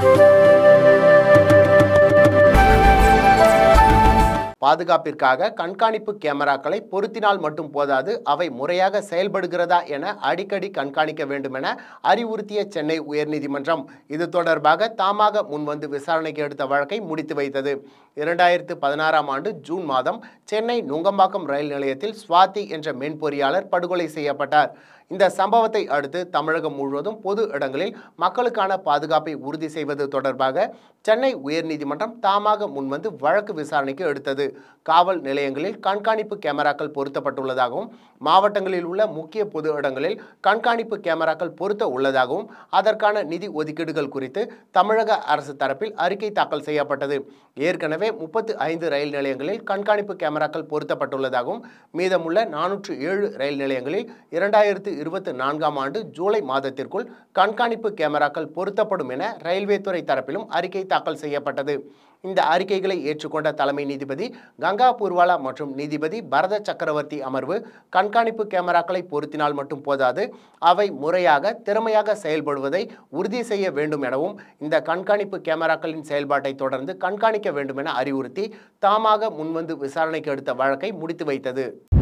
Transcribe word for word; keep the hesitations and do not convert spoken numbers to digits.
பாதுகாப்பிற்காக கண்காணிப்பு கேமராக்களை பொருத்தினால் மட்டும் போதாது, அவை முறையாக செயல்படுகிறதா என அடிக்கடி கண்காணிக்க வேண்டும் என அறிவுறுத்திய சென்னை உயர்நீதிமன்றம் இது தொடர்பாக தாமாக முன்வந்து விசாரணைக்கு எடுத்த வழக்கை முடித்து வைத்தது. இரண்டாயிரத்து பதினாறாம் ஆண்டு ஜூன் மாதம் சென்னை நுங்கம்பாக்கம் ரயில் நிலையத்தில் ஸ்வாதி என்ற மென்பொறியாளர் படுகொலை செய்யப்பட்டார். இந்த சம்பவத்தை அடுத்து தமிழகம் முழுவதும் பொது இடங்களில் மக்களுக்கான பாதுகாப்பை உறுதி செய்வது தொடர்பாக சென்னை உயர்நீதிமன்றம் தாமாக முன்வந்து வழக்கு விசாரணைக்கு எடுத்தது. காவல் நிலையங்களில் கண்காணிப்பு கேமராக்கள் பொருத்தப்பட்டுள்ளதாகவும், மாவட்டங்களில் உள்ள முக்கிய பொது இடங்களில் கண்காணிப்பு கேமராக்கள் பொருத்த உள்ளதாகவும், அதற்கான நிதி ஒதுக்கீடுகள் குறித்து தமிழக அரசு தரப்பில் அறிக்கை தாக்கல் செய்யப்பட்டது. ஏற்கனவே முப்பத்து ஐந்து ரயில் நிலையங்களில் கண்காணிப்பு கேமராக்கள் பொருத்தப்பட்டுள்ளதாகவும், மீதமுள்ள நானூற்று ஏழு ரயில் நிலையங்களில் இரண்டாயிரத்து இருபத்தி நான்காம் ஆண்டு ஜூலை மாதத்திற்குள் கண்காணிப்பு கேமராக்கள் பொருத்தப்படும் என ரயில்வே துறை தரப்பிலும் அறிக்கை தாக்கல் செய்யப்பட்டது. இந்த அறிக்கைகளை ஏற்றுக்கொண்ட தலைமை நீதிபதி கங்கா பூர்வாலா மற்றும் நீதிபதி பரத சக்கரவர்த்தி அமர்வு கண்காணிப்பு கேமராக்களை பொருத்தினால் மட்டும் போதாது, அவை முறையாக திறமையாக செயல்படுவதை உறுதி செய்ய வேண்டும் எனவும், இந்த கண்காணிப்பு கேமராக்களின் செயல்பாட்டை தொடர்ந்து கண்காணிக்க வேண்டும் என அறிவுறுத்தி தாமாக முன்வந்து விசாரணைக்கு எடுத்த வழக்கை முடித்து வைத்தது.